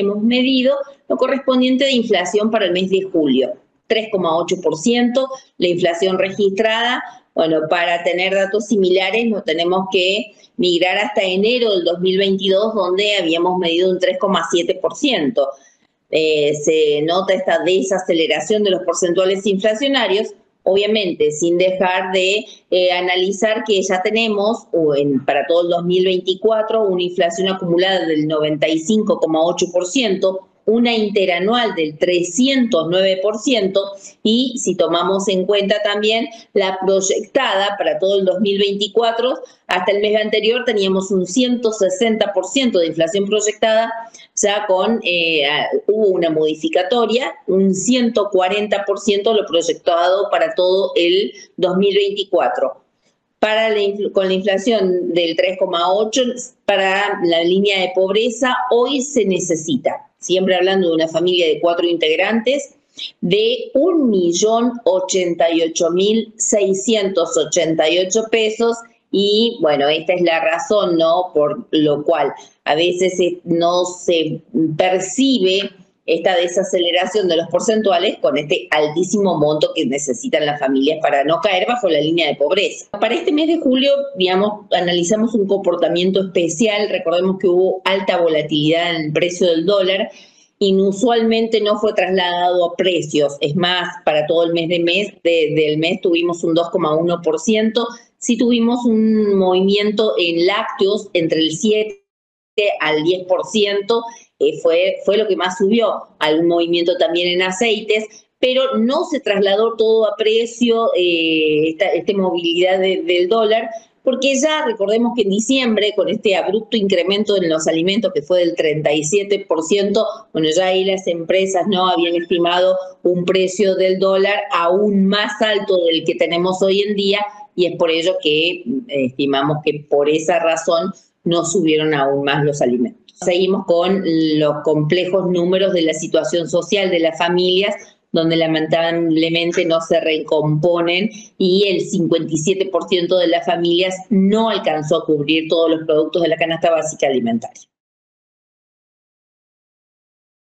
hemos medido lo correspondiente de inflación para el mes de julio. 3,8%, la inflación registrada. Bueno, para tener datos similares no tenemos que migrar hasta enero del 2022, donde habíamos medido un 3,7%. Se nota esta desaceleración de los porcentuales inflacionarios, obviamente sin dejar de analizar que ya tenemos para todo el 2024 una inflación acumulada del 95,8%, una interanual del 309%, y si tomamos en cuenta también la proyectada para todo el 2024, hasta el mes anterior teníamos un 160% de inflación proyectada, ya hubo una modificatoria, un 140% lo proyectado para todo el 2024. Con la inflación del 3,8% para la línea de pobreza, hoy se necesita, siempre hablando de una familia de 4 integrantes, de 1.088.688 pesos. Y bueno, esta es la razón, ¿no?, por lo cual a veces no se percibe esta desaceleración de los porcentuales con este altísimo monto que necesitan las familias para no caer bajo la línea de pobreza. Para este mes de julio, digamos, analizamos un comportamiento especial. Recordemos que hubo alta volatilidad en el precio del dólar. Inusualmente no fue trasladado a precios. Es más, para todo el mes del mes tuvimos un 2,1%. Sí tuvimos un movimiento en lácteos entre el 7 al 10%. Fue lo que más subió. Algún movimiento también en aceites, pero no se trasladó todo a precio, esta movilidad del dólar, porque ya recordemos que en diciembre, con este abrupto incremento en los alimentos que fue del 37%, bueno, ya ahí las empresas no habían estimado un precio del dólar aún más alto del que tenemos hoy en día, y es por ello que estimamos que por esa razón no subieron aún más los alimentos. Seguimos con los complejos números de la situación social de las familias, donde lamentablemente no se recomponen, y el 57% de las familias no alcanzó a cubrir todos los productos de la canasta básica alimentaria.